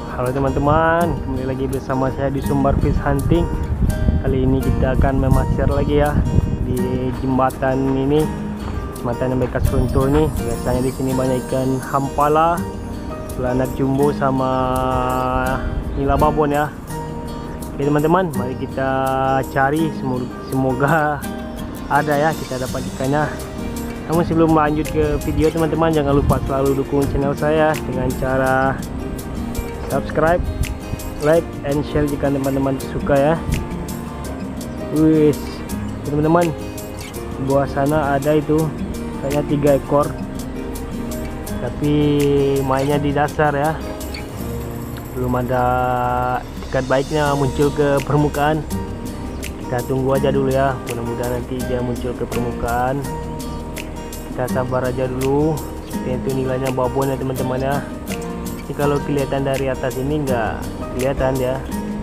Halo teman-teman, kembali lagi bersama saya di Sumbar Fish Hunting. Kali ini kita akan memasir lagi ya di jembatan ini, jembatan yang bekas runtuh ini. Biasanya di sini banyak ikan hampala, belanak jumbo sama nila babon ya. Oke teman-teman, mari kita cari, semoga ada ya, kita dapat ikannya. Namun sebelum lanjut ke video teman-teman, jangan lupa selalu dukung channel saya dengan cara subscribe, like, and share jika teman-teman suka ya. Wis, teman-teman, di bawah sana ada itu kayaknya 3 ekor, tapi mainnya di dasar ya, belum ada ikat baiknya muncul ke permukaan. Kita tunggu aja dulu ya, mudah-mudahan nanti dia muncul ke permukaan. Kita sabar aja dulu. Seperti itu nilainya babon ya teman-teman ya. Ini kalau kelihatan dari atas ini nggak kelihatan ya.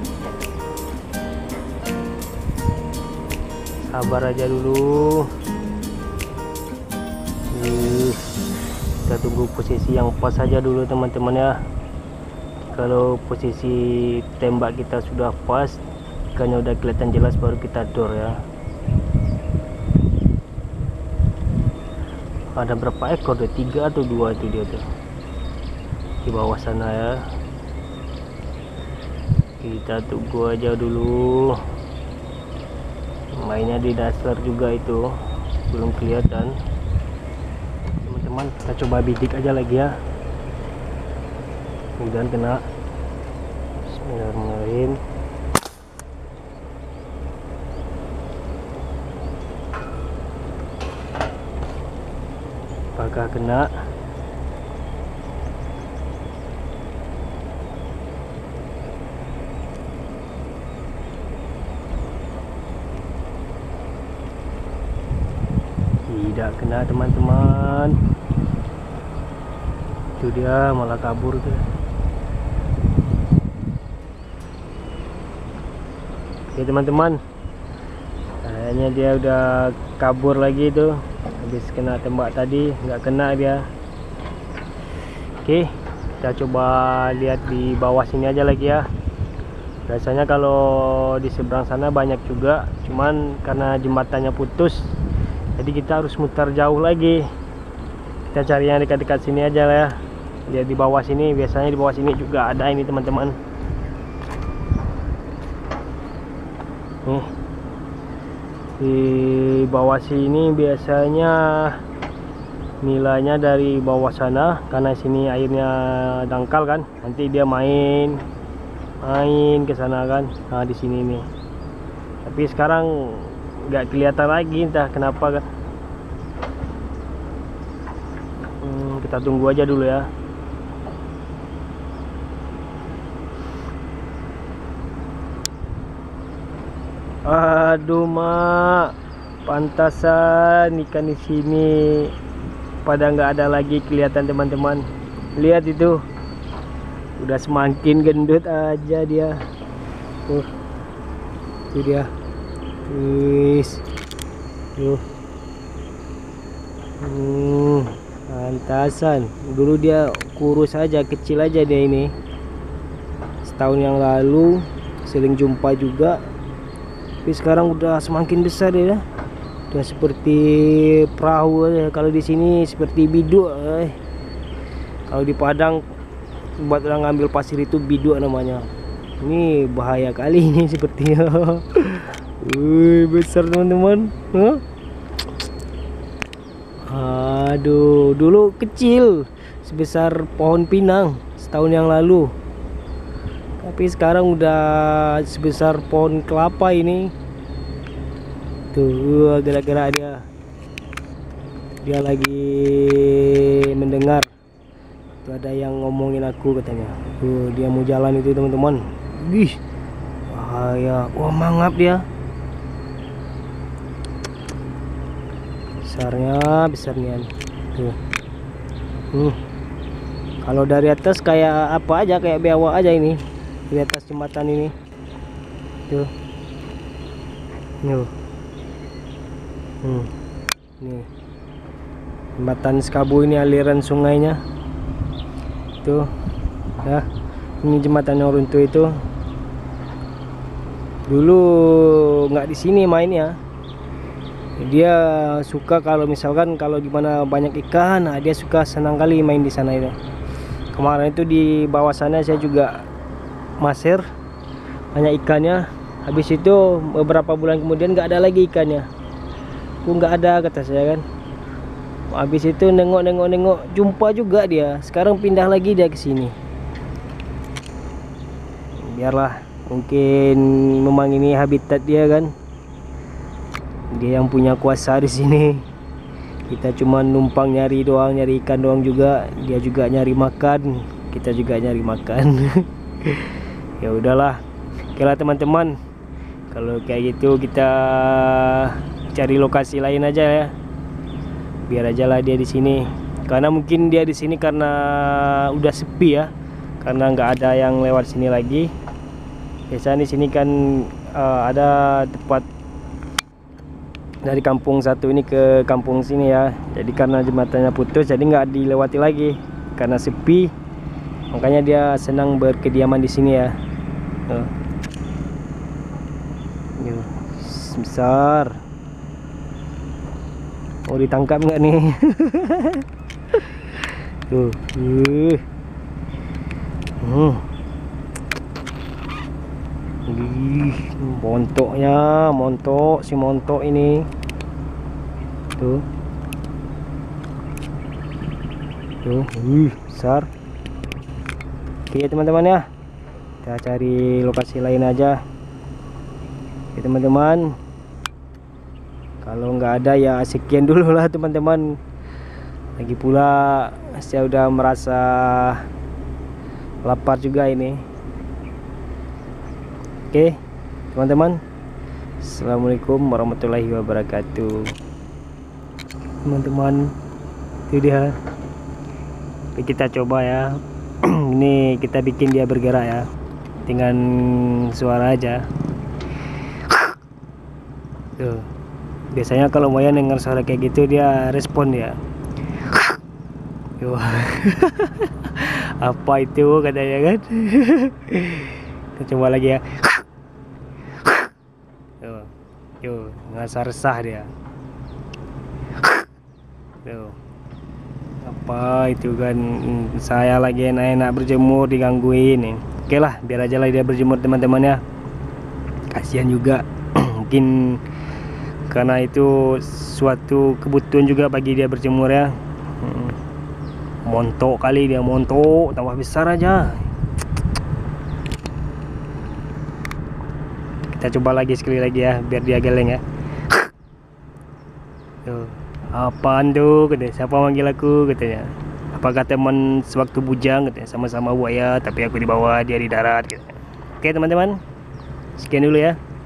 Sabar aja dulu. Kita tunggu posisi yang pas saja dulu teman-teman ya. Kalau posisi tembak kita sudah pas, ikannya udah kelihatan jelas, baru kita dor ya. Ada berapa ekor tuh? 3 atau 2 itu dia tuh di bawah sana ya. Kita tunggu aja dulu. Mainnya di dasar juga itu, belum kelihatan teman-teman. Kita coba bidik aja lagi ya, mudah-mudahan kena. Bismillahirrahmanirrahim. Apakah kena? Tidak kena teman-teman. Itu dia malah kabur tuh. Oke teman-teman, kayaknya dia udah kabur lagi tuh. Habis kena tembak tadi, nggak kena dia. Oke, kita coba lihat di bawah sini aja lagi ya. Biasanya kalau di seberang sana banyak juga, cuman karena jembatannya putus, jadi kita harus mutar jauh lagi. Kita cari yang dekat-dekat sini aja lah ya. Lihat di bawah sini, biasanya di bawah sini juga ada ini teman-teman. Nih, di bawah sini biasanya nilainya dari bawah sana, karena sini airnya dangkal kan, nanti dia main ke sana kan. Nah di sini nih, tapi sekarang nggak kelihatan lagi, entah kenapa kan. Kita tunggu aja dulu ya. Aduh mak, pantasan ikan di sini pada nggak ada lagi kelihatan teman-teman. Lihat itu, udah semakin gendut aja dia. Itu dia. Wis, pantasan. Dulu dia kurus aja, kecil aja dia ini. Setahun yang lalu sering jumpa juga, tapi sekarang udah semakin besar ya. Udah seperti perahu ya. Kalau di sini seperti biduk. Kalau di Padang buat orang ngambil pasir itu biduk namanya. Ini bahaya kali ini sepertinya. Besar teman-teman. Aduh, dulu kecil sebesar pohon pinang setahun yang lalu, tapi sekarang udah sebesar pohon kelapa ini. Tuh, gara-gara dia lagi mendengar. Tuh ada yang ngomongin aku katanya. Tuh dia mau jalan itu teman-teman. Bahaya. Wah, mangap dia. Besarnya tuh. Kalau dari atas kayak apa aja, kayak biawak aja ini di atas jembatan ini tuh. Nih jembatan Skabu ini, aliran sungainya tuh ya. Ini jembatan yang runtuh itu. Dulu nggak di sini mainnya. Dia suka kalau misalkan kalau gimana banyak ikan, nah dia suka senang kali main di sana itu. Kemarin itu di bawah sana saya juga masir, banyak ikannya. Habis itu beberapa bulan kemudian nggak ada lagi ikannya. Kok nggak ada, kata saya kan. Habis itu nengok jumpa juga dia. Sekarang pindah lagi dia ke sini. Biarlah, mungkin memang ini habitat dia kan. Dia yang punya kuasa di sini. Kita cuma numpang nyari doang, nyari ikan doang juga. Dia juga nyari makan, kita juga nyari makan. Ya udahlah. Oke lah teman-teman. Kalau kayak gitu kita cari lokasi lain aja ya. Biar aja lah dia di sini. Karena mungkin dia di sini karena udah sepi ya. Karena nggak ada yang lewat sini lagi. Biasanya di sini kan ada tempat dari kampung satu ini ke kampung sini ya. Jadi karena jembatannya putus, jadi nggak dilewati lagi karena sepi. Makanya dia senang berkediaman di sini ya. Besar. Mau ditangkap nggak nih? Tuh. Montoknya, si montok ini. Tuh. Besar. Oke teman-teman ya. Kita cari lokasi lain aja. Oke teman-teman. Kalau nggak ada ya sekian dulu lah teman-teman. Lagi pula saya udah merasa lapar juga ini. Oke teman-teman, assalamualaikum warahmatullahi wabarakatuh. Teman-teman, itu dia. Kita coba ya. Ini kita bikin dia bergerak ya, dengan suara aja. Tuh. Biasanya kalau Moyan dengar suara kayak gitu dia respon ya. Apa itu katanya kan? Kita coba lagi ya. Tuh, ngerasa resah dia. Tuh. Apa itu kan, saya lagi enak-enak berjemur digangguin nih. Oke lah, biar aja lah dia berjemur teman-teman ya. Kasihan juga. Mungkin karena itu suatu kebutuhan juga bagi dia berjemur ya. Montok kali dia, montok tambah besar aja. Kita coba lagi sekali lagi ya, biar dia geleng ya. Tuh, apaan tuh katanya, siapa manggil aku katanya. Apakah teman sewaktu bujang katanya, sama-sama buaya tapi aku di bawah dia di darat katanya. Oke teman-teman, sekian dulu ya.